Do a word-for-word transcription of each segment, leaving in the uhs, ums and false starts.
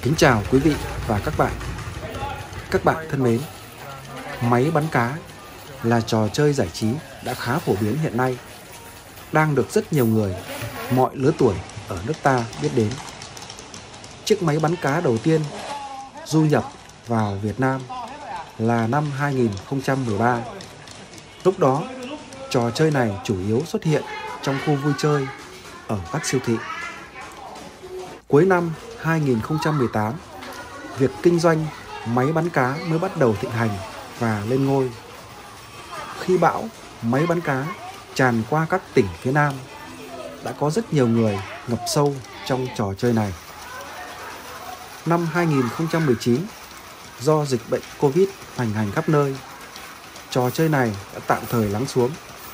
Kính chào quý vị và các bạn. Các bạn thân mến, máy bắn cá là trò chơi giải trí đã khá phổ biến hiện nay, đang được rất nhiều người, mọi lứa tuổi ở nước ta biết đến. Chiếc máy bắn cá đầu tiên du nhập vào Việt Nam là năm hai nghìn không trăm mười ba. Lúc đó, trò chơi này chủ yếu xuất hiện trong khu vui chơi ở các siêu thị. Cuối năm hai nghìn không trăm mười tám, việc kinh doanh máy bắn cá mới bắt đầu thịnh hành và lên ngôi. Khi bão máy bắn cá tràn qua các tỉnh phía Nam, đã có rất nhiều người ngập sâu trong trò chơi này. Năm hai nghìn không trăm mười chín, do dịch bệnh Covid hoành hành khắp nơi, trò chơi này đã tạm thời lắng xuống.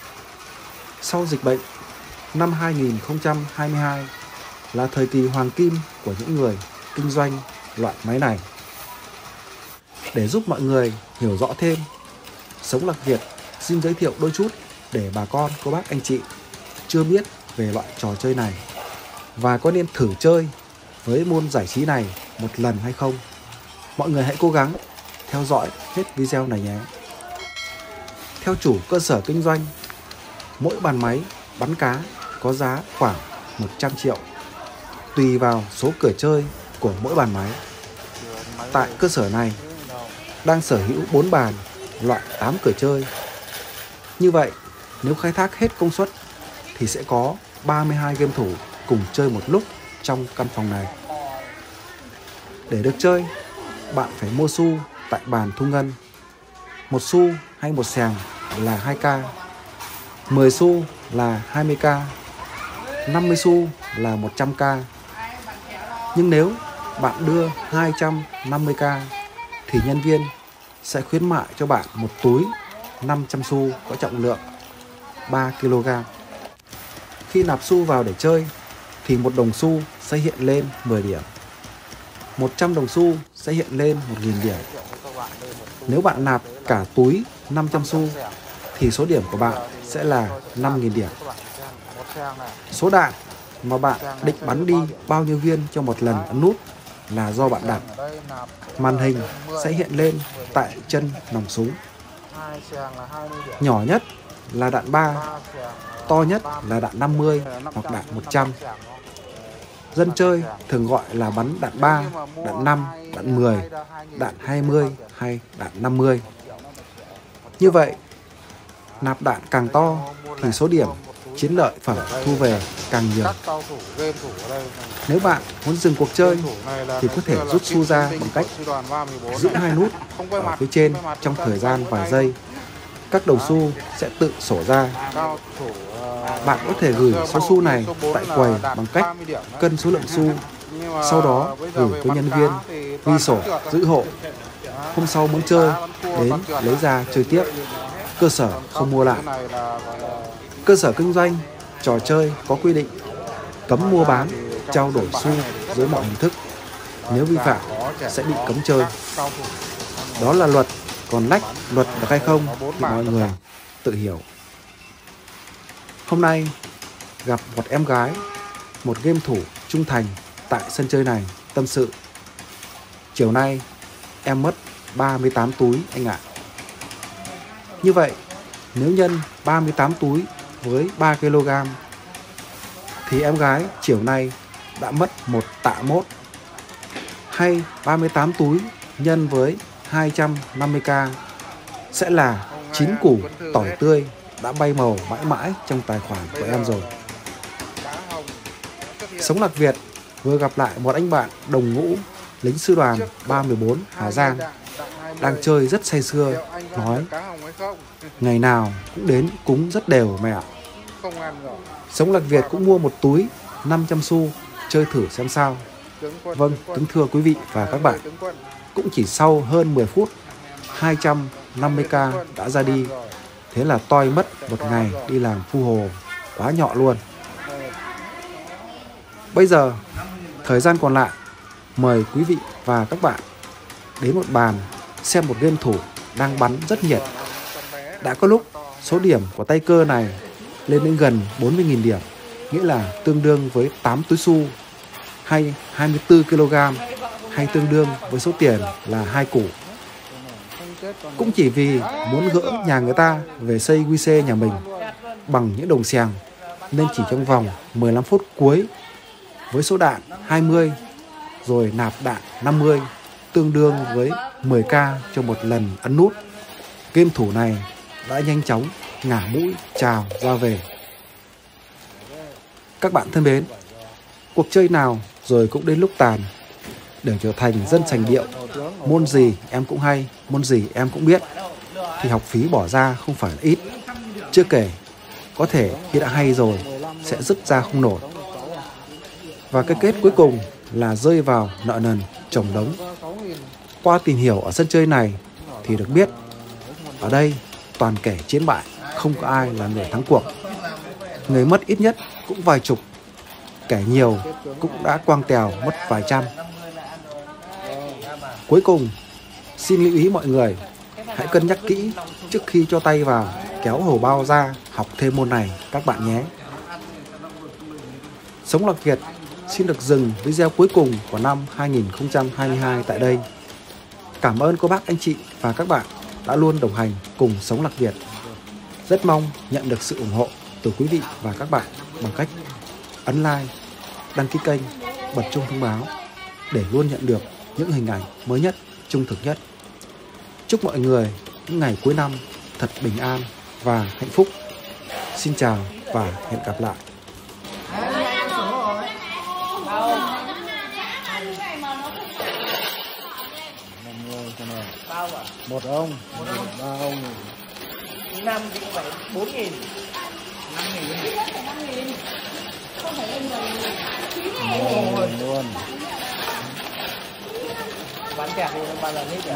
Sau dịch bệnh, năm hai nghìn không trăm hai mươi hai là thời kỳ hoàng kim của những người kinh doanh loại máy này. Để giúp mọi người hiểu rõ thêm, Sống Lạc Việt xin giới thiệu đôi chút để bà con, cô bác, anh chị chưa biết về loại trò chơi này và có nên thử chơi với môn giải trí này một lần hay không. Mọi người hãy cố gắng theo dõi hết video này nhé. Theo chủ cơ sở kinh doanh, mỗi bàn máy bắn cá có giá khoảng một trăm triệu, tùy vào số cửa chơi của mỗi bàn máy. Tại cơ sở này đang sở hữu bốn bàn loại tám cửa chơi. Như vậy, nếu khai thác hết công suất thì sẽ có ba mươi hai game thủ cùng chơi một lúc trong căn phòng này. Để được chơi, bạn phải mua xu tại bàn thu ngân. Một xu hay một xèng là hai k, mười xu là hai mươi k, năm mươi xu là một trăm k. Nhưng nếu bạn đưa hai trăm năm mươi k thì nhân viên sẽ khuyến mại cho bạn một túi năm trăm xu có trọng lượng ba ki lô gam. Khi nạp xu vào để chơi thì một đồng xu sẽ hiện lên mười điểm, một trăm đồng xu sẽ hiện lên một nghìn điểm. Nếu bạn nạp cả túi năm trăm xu thì số điểm của bạn sẽ là năm nghìn điểm. Số đạn mà bạn định bắn đi bao nhiêu viên cho một lần ấn nút là do bạn đặt. Màn hình sẽ hiện lên tại chân nòng súng. Nhỏ nhất là đạn ba, to nhất là đạn năm mươi hoặc đạn một trăm. Dân chơi thường gọi là bắn đạn ba, đạn năm, đạn mười, đạn hai mươi hay đạn năm mươi. Như vậy, nạp đạn càng to thì số điểm chiến lợi phẩm thu về càng nhiều. Nếu bạn muốn dừng cuộc chơi thì có thể rút xu ra bằng cách giữ hai nút ở phía trên trong thời gian vài giây. Các đồng xu sẽ tự sổ ra. Bạn có thể gửi số xu này tại quầy bằng cách cân số lượng xu, sau đó gửi với nhân viên ghi sổ giữ hộ. Hôm sau muốn chơi đến lấy ra chơi tiếp. Cơ sở không mua lại. Cơ sở kinh doanh trò chơi có quy định cấm mua bán, trao đổi xu dưới mọi hình thức. Nếu vi phạm sẽ bị cấm chơi. Đó là luật, còn lách luật được hay không thì mọi người tự hiểu. Hôm nay gặp một em gái, một game thủ trung thành tại sân chơi này tâm sự. Chiều nay em mất ba mươi tám túi anh ạ. Như vậy, nếu nhân ba mươi tám túi với ba ki lô gam thì em gái chiều nay đã mất một tạ mốt. Hay ba mươi tám túi nhân với hai trăm năm mươi k sẽ là chín củ tỏi tươi đã bay màu mãi mãi trong tài khoản của em rồi. Sống Lạc Việt vừa gặp lại một anh bạn đồng ngũ lính sư đoàn ba mươi bốn Hà Giang đang chơi rất say sưa, nói ngày nào cũng đến cúng rất đều mẹ ạ. Sống Lạc Việt cũng mua một túi năm trăm xu chơi thử xem sao. Vâng, kính thưa quý vị và các bạn, cũng chỉ sau hơn mười phút, hai trăm năm mươi k đã ra đi. Thế là toi mất một ngày đi làm phu hồ, quá nhọ luôn. Bây giờ, thời gian còn lại, mời quý vị và các bạn đến một bàn xem một game thủ đang bắn rất nhiệt. Đã có lúc số điểm của tay cơ này lên đến gần bốn mươi nghìn điểm, nghĩa là tương đương với tám túi xu hay hai mươi tư ki lô gam hay tương đương với số tiền là hai củ. Cũng chỉ vì muốn gỡ nhà người ta về xây quy xê nhà mình bằng những đồng xèng, nên chỉ trong vòng mười lăm phút cuối với số đạn hai mươi rồi nạp đạn năm mươi, tương đương với mười k cho một lần ấn nút, game thủ này đã nhanh chóng ngả mũi chào ra về. Các bạn thân mến, cuộc chơi nào rồi cũng đến lúc tàn. Để trở thành dân sành điệu, môn gì em cũng hay, môn gì em cũng biết, thì học phí bỏ ra không phải là ít. Chưa kể, có thể khi đã hay rồi sẽ dứt ra không nổi. Và cái kết cuối cùng là rơi vào nợ nần chồng đống. Qua tìm hiểu ở sân chơi này thì được biết, ở đây toàn kẻ chiến bại, không có ai là người thắng cuộc. Người mất ít nhất cũng vài chục, kẻ nhiều cũng đã quang tèo mất vài trăm. Cuối cùng, xin lưu ý mọi người, hãy cân nhắc kỹ trước khi cho tay vào kéo hầu bao ra học thêm môn này các bạn nhé. Sống Lạc Việt xin được dừng video cuối cùng của năm hai nghìn không trăm hai mươi hai tại đây. Cảm ơn cô bác anh chị và các bạn đã luôn đồng hành cùng Sống Lạc Việt. Rất mong nhận được sự ủng hộ từ quý vị và các bạn bằng cách ấn like, đăng ký kênh, bật chuông thông báo để luôn nhận được những hình ảnh mới nhất, trung thực nhất. Chúc mọi người những ngày cuối năm thật bình an và hạnh phúc. Xin chào và hẹn gặp lại. Một ông, một ông, ba ông. Năm thì cũng phải bốn nghìn. Năm nghìn. Không phải lên người. Luôn, luôn. Bán kẹt thì bao lần hết rồi.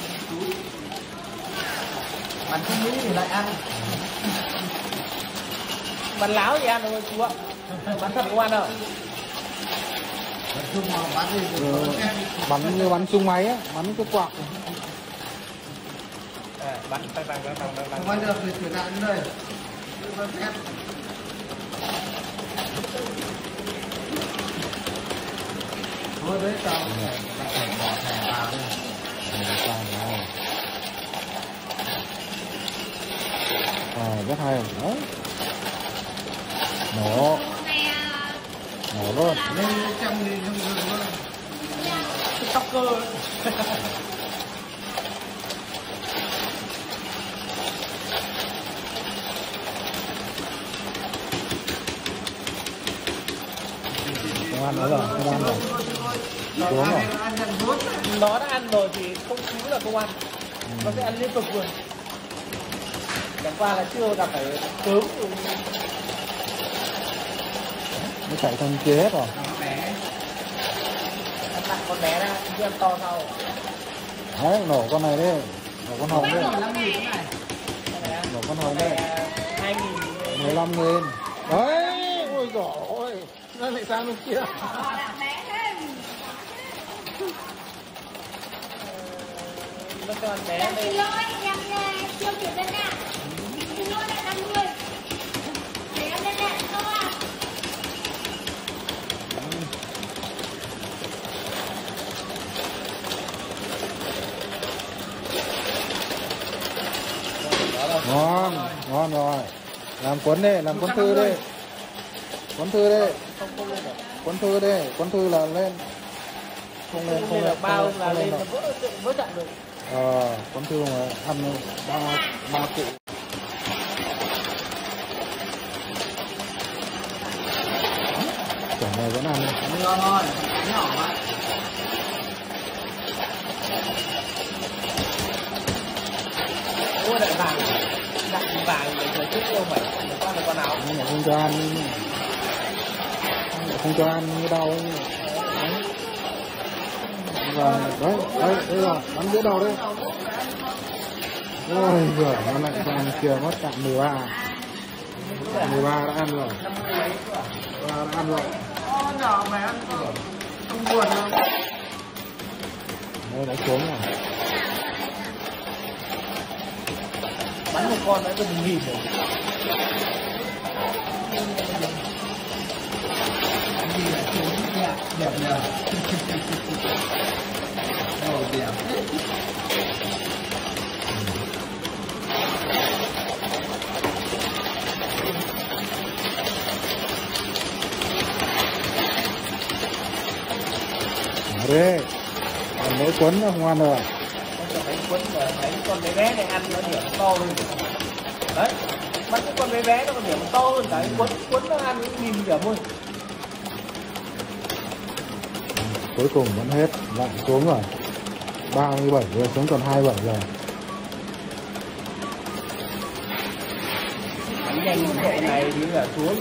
Bán không nghĩ thì lại ăn. Bán láo thì ăn thôi chú ạ. Bán thật không ăn đâu. Ừ, bắn như bắn súng máy á, bắn cái quạt. À, bắn bắn bắn bắn bắn bắn. Không được thì chuyển lại đến đây. Thôi đấy tao phải bỏ thẻ vào đi. À, rất hay. Đấy. Nổ. Nổ luôn. Lên trăm nghìn không được luôn. Tóc cơ. Không ăn nữa rồi, không ăn rồi. Xuống rồi. Nó đã ăn rồi thì không cứu là không ăn. Nó sẽ ăn liên tục luôn. Chẳng qua là chưa gặp phải cớm. Nó chạy thân kia hết rồi. Ăn lại con bé ra, chứ ăn to sau. Đấy, nổ con này đi. Nổ con hồng đi. Nổ con hồng đi. hai nghìn. mười lăm nghìn. Đấy, ôi dồi ôi. Nó lại sang bên kia. Nó cho ăn bé đây. Chưa chuyển lên nè. Xin lỗi lại năm mươi. Để em lên nè, to à. Ngon, ngon rồi. Làm cuốn đi, làm cuốn thư đi. Cuốn thư đi. Cuốn thư đi, cuốn thư là lên. Không lên, không lên, bao không là lên lên đâu. là vỡ vỡ trận rồi. Ờ, cuốn thư mà ăn ba ba cụ. Kiểu này vẫn ăn. Ngon ngon, nhỏ mà. Ôi đại vàng. Đại vàng để thời trước đâu phải. Con là con nào? Nhưng mà không cho ăn. Không cho ăn như đâu ấy. Đấy. Và đấy, đấy, đây rồi, bắn giữa đầu đấy. Ôi giời, nó lại cho ăn kia mất cạn mười ba. mười ba đã ăn rồi. mười ba đã ăn rồi. Ô, nhỏ mày ăn không? Không buồn đâu. Đây đã xuống rồi. Bắn một con đã gần nghìn rồi. Đẹp nhờ. Ồ, điểm. Đấy, còn mỗi cuốn nó không ăn rồi. Cho bánh cuốn và bánh con bé bé này ăn nó điểm to hơn. Đấy, bắt cái con bé bé nó còn điểm to hơn cả cái cuốn cuốn nó ăn cũng nhìn điểm luôn. Cuối cùng vẫn hết, lại xuống rồi. ba mươi bảy rồi, xuống còn hai mươi bảy rồi. Bánh nhanh độ này thì là xuống.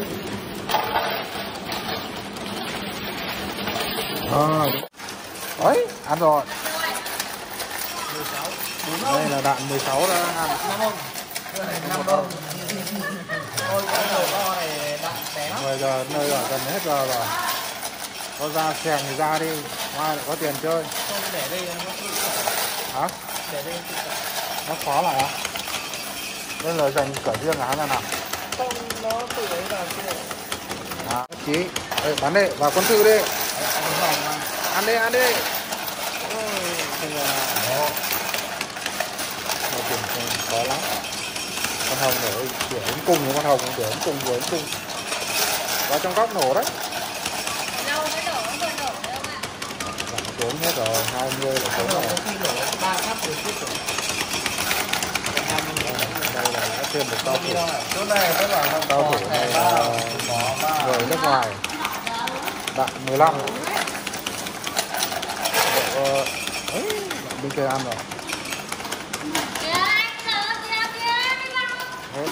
À, đấy, ăn rồi. Đây là đạn mười sáu đã ăn. Năm đâu. Ôi, cái đầu to này đạn té lắm. mười giờ nơi ở gần hết giờ rồi. Có ra xèng thì ra đi, mai lại có tiền chơi. Không để đây nó tự Hả? để đây tự Nó khóa lại á? Đây là dành cửa riêng là nào? không nó tự đấy vào kia. À, chí. Ê, bắn đi, vào quân thư đi. Ăn đi, ăn đi. Ôi, không là... Đó. Mà tiền không khó lắm. Con hồng để đuổi ống cung với con hồng, đuổi ống cung, đuổi ống cung. Vào trong góc nổ đấy. Đâu mới đổ, nó vừa đổ đâu ạ. Giảm xuống hết rồi, hai mươi là xuống rồi. Có khi nổ ba phát rồi tiếp rồi. Đây là đã thêm một cao thủ. Chỗ này nó bảo là Cao thủ này là người nước ngoài. Đạn mười lăm. Độ... ấy, bên kia ăn rồi. Kìa anh, chờ kìa kìa, đi vào. Hết.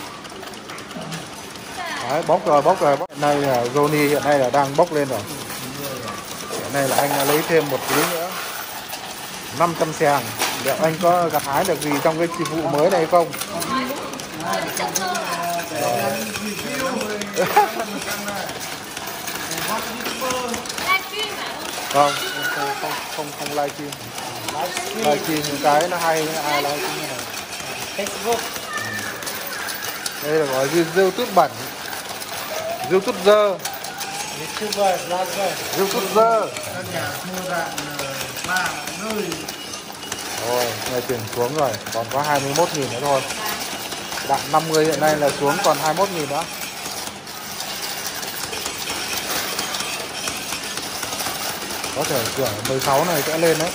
Đấy, bốc rồi, bốc rồi. Hiện nay là Johnny hiện nay là đang bốc lên rồi. Hiện nay là anh đã lấy thêm một tí nữa. năm trăm xèng. Liệu anh có gặt hái được gì trong cái vụ mới này không? Livestream hả? Không, không, không, không, không live stream. Live stream những cái nó hay, ai live stream như này. Facebook. Đây là gọi là YouTube bẩn. YouTube dơ. YouTuber, blogger. YouTube dơ. các nhà mua đạn ba nơi. Rồi, ngày chuyển xuống rồi, còn có hai mươi mốt nghìn nữa thôi. Đạn năm mươi hiện nay là xuống còn hai mươi mốt nghìn nữa. Có thể cửa mười sáu này sẽ lên đấy.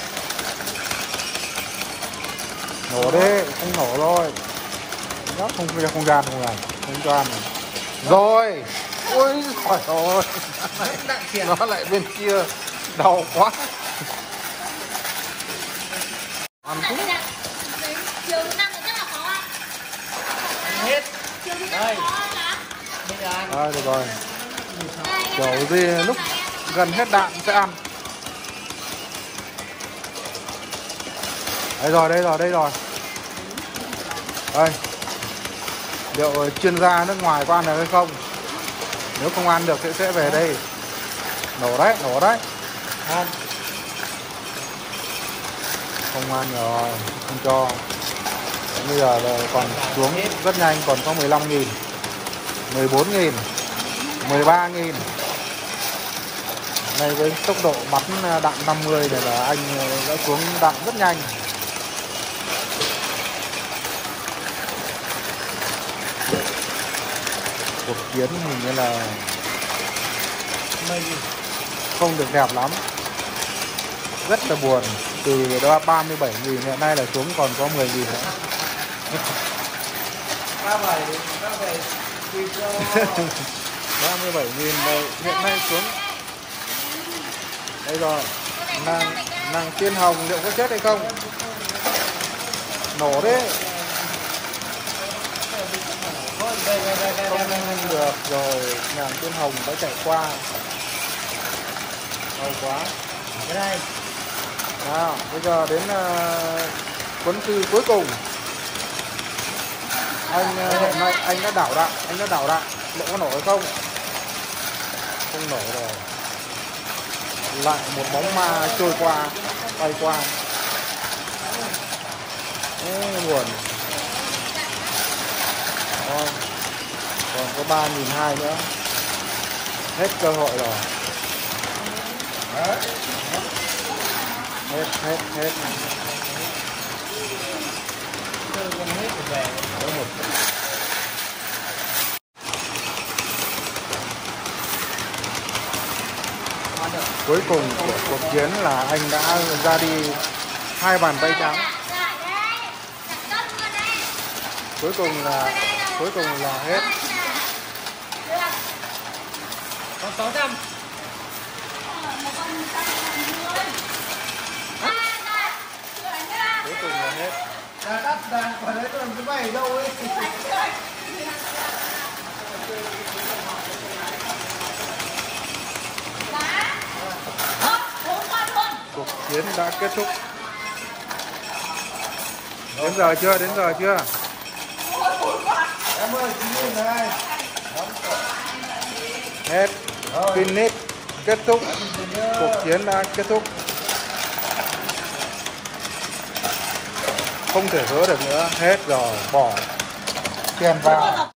Nổ đi, không nổ thôi. Đó, không không gian không gian, không gian này. Rồi. Ôi khỏi rồi. Nó lại bên kia. Đau quá. Ăn Tại cũng vì là chiều thứ năm thì chắc là khó ạ. Hết. Chiều thứ năm Đây. khó hả? Bây giờ ăn. à, được rồi. Đây, em Kiểu ăn gì cái lúc này em. gần hết đạn sẽ ăn. Đây rồi, đây rồi, đây rồi. Đây. Liệu chuyên gia nước ngoài có ăn được hay không? Nếu không ăn được thì sẽ về đây. Nổ đấy, nổ đấy. Ngon. Không ăn rồi, không cho. Bây giờ là còn xuống rất nhanh, còn có mười lăm nghìn, mười bốn nghìn, mười ba nghìn. Đây với tốc độ bắn đạn năm mươi này là anh đã xuống đạn rất nhanh. Cuộc chiến hình như là không được đẹp lắm. Rất là buồn. Từ đó ba mươi bảy nghìn hiện nay là xuống còn có mười nghìn nữa. ba mươi bảy, ba mươi bảy thì cho ba mươi bảy nghìn hiện nay xuống. Đây rồi. Nàng, nàng tiên hồng liệu có chết hay không? Nổ đấy. Không được rồi. Nàng tiên hồng đã chạy qua. Đau quá. cái này. Nào, bây giờ đến uh, cuốn thư cuối cùng. Anh uh, hiện nay anh đã đảo đạn, anh đã đảo đạn, liệu có nổ hay không? Không nổ rồi. Lại một bóng ma trôi qua, bay qua. Ê, buồn. Thôi, còn có ba nghìn hai nữa. Hết cơ hội rồi. Hết, hết, hết. Chơi con hết rồi về. Có một. Cuối cùng của cuộc chiến là anh đã ra đi hai bàn tay trắng. Cuối cùng là cuối cùng là hết. Còn sáu trăm. Cuối cùng là hết. Là đắt là quả đấy còn cái bay ở đâu ấy. Cuộc chiến đã kết thúc. Đến giờ chưa? Đến giờ chưa? Em ơi, chín nghìn này. Hết. Finish. Kết thúc. Cuộc chiến đã kết thúc. Không thể hứa được nữa. Hết rồi. Bỏ tiền vào.